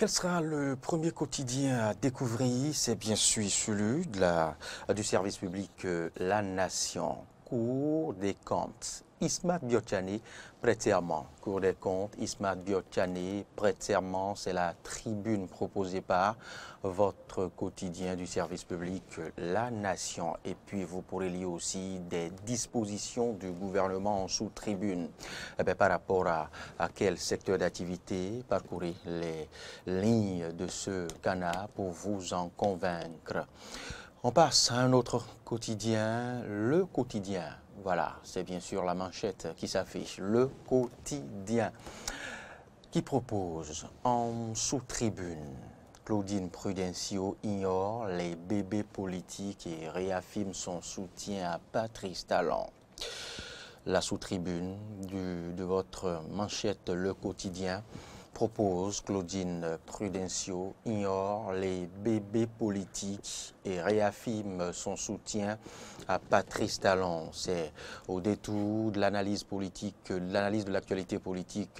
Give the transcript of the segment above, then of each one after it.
Quel sera le premier quotidien à découvrir? C'est bien sûr celui du service public La Nation. Cour des comptes. Ismat Biotchane prête serment. Cour des comptes, Ismat Biotchane prête serment. C'est la tribune proposée par votre quotidien du service public La Nation. Et puis vous pourrez lire aussi des dispositions du gouvernement en sous-tribune. Par rapport à quel secteur d'activité, parcourez les lignes de ce canard pour vous en convaincre. On passe à un autre quotidien, le quotidien. Voilà, c'est bien sûr la manchette qui s'affiche, le quotidien, qui propose en sous-tribune. Claudine Prudencio ignore les bébés politiques et réaffirme son soutien à Patrice Talon. La sous-tribune de votre manchette Le Quotidien propose Claudine Prudencio ignore les bébés politiques et réaffirme son soutien à Patrice Talon. C'est au détour de l'analyse politique, de l'analyse de l'actualité politique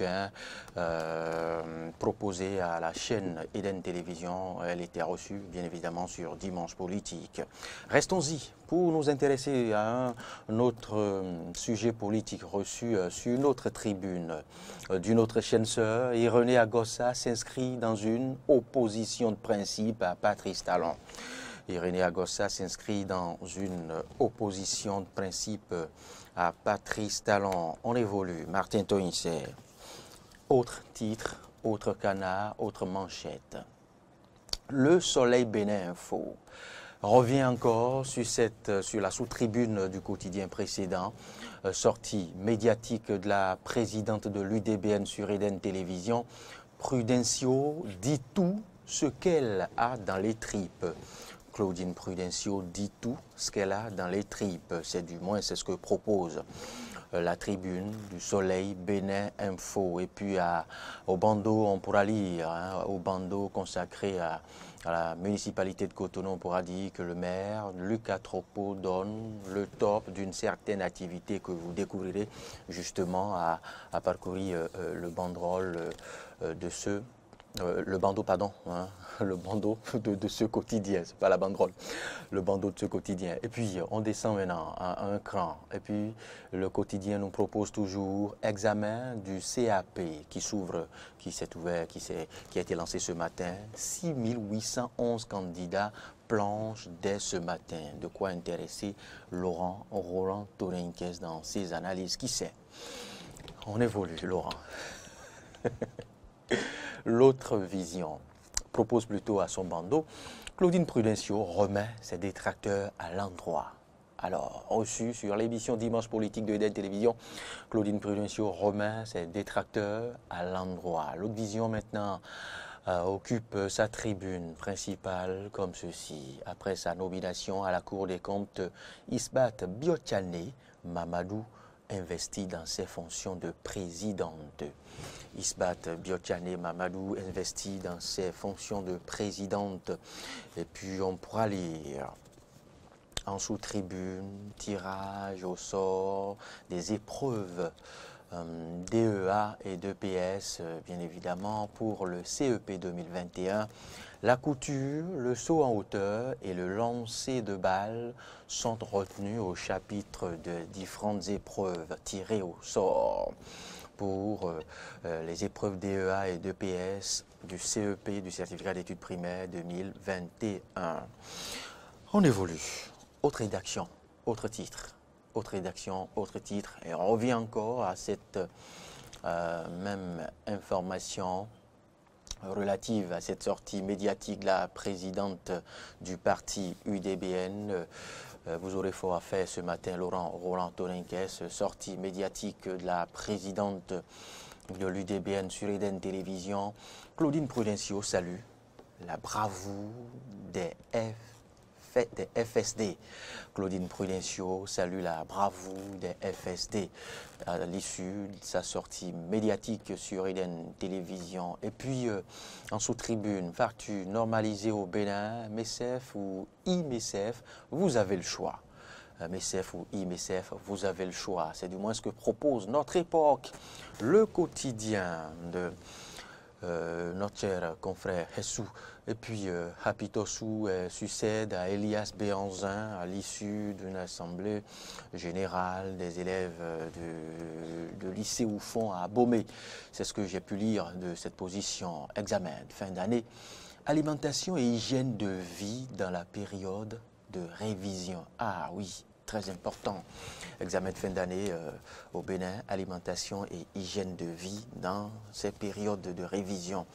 proposée à la chaîne Eden Télévision. Elle était reçue bien évidemment sur Dimanche Politique. Restons-y pour nous intéresser à un autre sujet politique reçu sur une autre tribune d'une autre chaîne sœur. Et René Agossa s'inscrit dans une opposition de principe à Patrice Talon. René Agossa s'inscrit dans une opposition de principe à Patrice Talon. On évolue. Martin Toinsé. Autre titre, autre canard, autre manchette. Le Soleil Bénin Info revient encore sur la sous-tribune du quotidien précédent, sortie médiatique de la présidente de l'UDBN sur Eden Télévision. Prudencio dit tout ce qu'elle a dans les tripes. Claudine Prudencio dit tout ce qu'elle a dans les tripes. C'est ce que propose la tribune du Soleil Bénin Info. Et puis au bandeau, on pourra lire, au bandeau consacré à la municipalité de Cotonou, on pourra dire que le maire, Luc Atropo, donne le top d'une certaine activité que vous découvrirez justement à parcourir le banderole de ce... le bandeau de ce quotidien, c'est pas la banderole, le bandeau de ce quotidien. Et puis, on descend maintenant à un cran. Et puis, le quotidien nous propose toujours examen du CAP qui s'ouvre, qui a été lancé ce matin. 6811 candidats planchent dès ce matin. De quoi intéresser Roland Torinquez dans ses analyses. Qui sait? On évolue, Laurent. L'autre vision propose plutôt à son bandeau, Claudine Prudencio remet ses détracteurs à l'endroit. Alors, reçu sur l'émission Dimanche Politique de Eden Télévision, Claudine Prudencio remet ses détracteurs à l'endroit. L'autre vision maintenant occupe sa tribune principale comme ceci. Après sa nomination à la Cour des comptes, Ismat Biotchane Mamadou investi dans ses fonctions de présidente. Isbat Biotchane Mamadou investi dans ses fonctions de présidente. Et puis on pourra lire en sous-tribune, tirage au sort des épreuves DEA et d'EPS, bien évidemment, pour le CEP 2021. La couture, le saut en hauteur et le lancer de balles sont retenus au chapitre de différentes épreuves tirées au sort pour les épreuves DEA et d'EPS du CEP, du certificat d'études primaires 2021. On évolue. Autre rédaction, autre titre. Autre rédaction, autre titre. Et on revient encore à cette même information relative à cette sortie médiatique de la présidente du parti UDBN. Vous aurez fort à faire ce matin, Roland Torinquez, sortie médiatique de la présidente de l'UDBN sur Eden Télévision. Claudine Prudencio salue la bravoure des FSD. Claudine Prudencio salue la bravoure des FSD à l'issue de sa sortie médiatique sur Eden Télévision. Et puis, en sous-tribune, vas-tu normaliser au Bénin, MECEF ou IMECEF? Vous avez le choix. MECEF ou IMECEF, vous avez le choix. C'est du moins ce que propose notre époque, le quotidien de notre cher confrère Hessou, et puis Hapitosu succède à Elias Béanzin à l'issue d'une assemblée générale des élèves de lycée Oufon à Abomey. C'est ce que j'ai pu lire de cette position. Examen de fin d'année. Alimentation et hygiène de vie dans la période de révision. Ah oui, très important. Examen de fin d'année au Bénin, alimentation et hygiène de vie dans ces périodes de révision.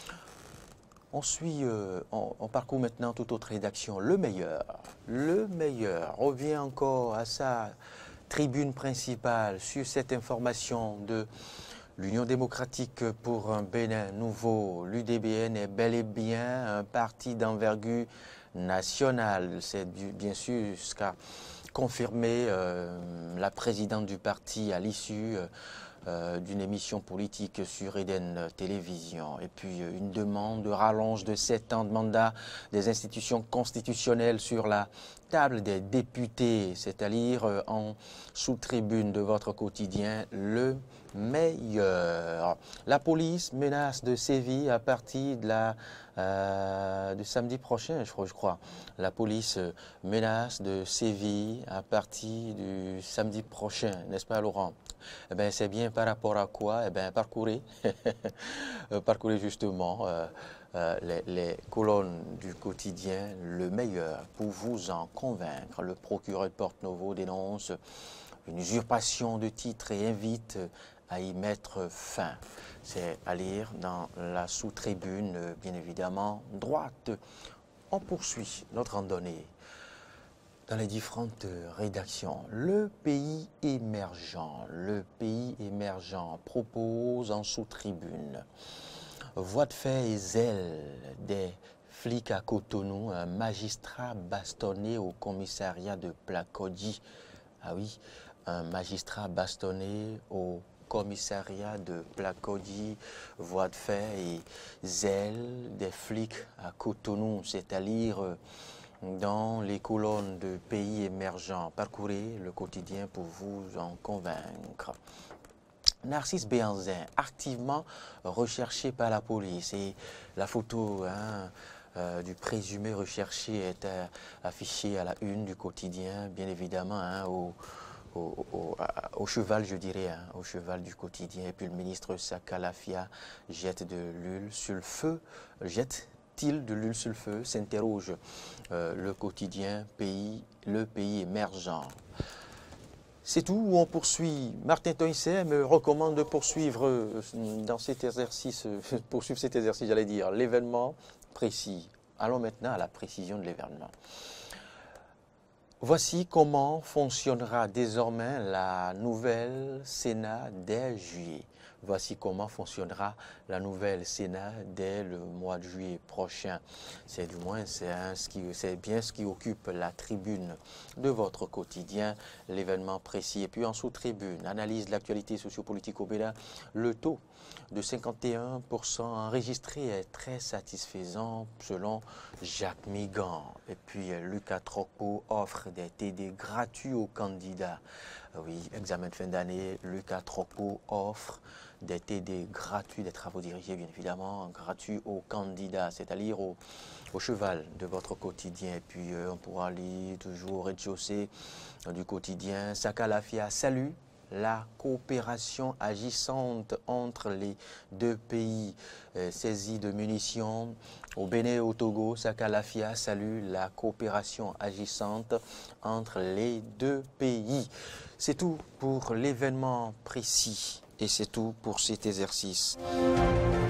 On parcourt maintenant toute autre rédaction. Le meilleur revient encore à sa tribune principale sur cette information de l'Union démocratique pour un Bénin nouveau. L'UDBN est bel et bien un parti d'envergure nationale. C'est bien sûr ce qu'a confirmé la présidente du parti à l'issue d'une émission politique sur Eden Télévision. Et puis une demande de rallonge de 7 ans de mandat des institutions constitutionnelles sur la table des députés, c'est-à-dire en sous-tribune de votre quotidien, le meilleur. La police menace de sévir à partir de samedi prochain, je crois. La police menace de sévir à partir du samedi prochain, n'est-ce pas Laurent? Eh bien, c'est bien par rapport à quoi? Eh bien, parcourez, parcourez justement les colonnes du quotidien, le meilleur, pour vous en convaincre. Le procureur de Porte-Novo dénonce une usurpation de titre et invite à y mettre fin. C'est à lire dans la sous-tribune, bien évidemment, droite. On poursuit notre randonnée dans les différentes rédactions. Le pays émergent propose en sous-tribune voie de fait et zèle des flics à Cotonou, un magistrat bastonné au commissariat de Placody. Ah oui, un magistrat bastonné au commissariat de Placody, voie de fait et zèle des flics à Cotonou, c'est-à-dire dans les colonnes de pays émergents. Parcourez le quotidien pour vous en convaincre. Narcisse Béanzin, activement recherché par la police. Et la photo du présumé recherché est affichée à la une du quotidien, bien évidemment, au cheval, je dirais, au cheval du quotidien. Et puis le ministre Sakalafia jette de l'huile sur le feu, jette-t-il de l'huile sur le feu, s'interroge le quotidien, le pays émergent. C'est tout, où on poursuit. Martin Toïsset me recommande de poursuivre dans cet exercice, j'allais dire, l'événement précis. Allons maintenant à la précision de l'événement. Voici comment fonctionnera désormais la nouvelle Sénat dès juillet. Voici comment fonctionnera la nouvelle Sénat dès le mois de juillet prochain. C'est bien ce qui occupe la tribune de votre quotidien, l'événement précis. Et puis en sous-tribune, analyse de l'actualité sociopolitique au Bénin, le taux de 51% enregistré est très satisfaisant selon Jacques Migan. Et puis Lucas Trocpo offre des TD gratuits aux candidats. Oui, examen de fin d'année, Lucas Trocpo offre des TD gratuits, des travaux dirigés bien évidemment, gratuits aux candidats, c'est-à-dire au cheval de votre quotidien. Et puis on pourra lire toujours au rez-de-chaussée du quotidien. Sakalafia salue la coopération agissante entre les deux pays. Saisie de munitions au Bénin et au Togo, Sakalafia salue la coopération agissante entre les deux pays. C'est tout pour l'événement précis et c'est tout pour cet exercice.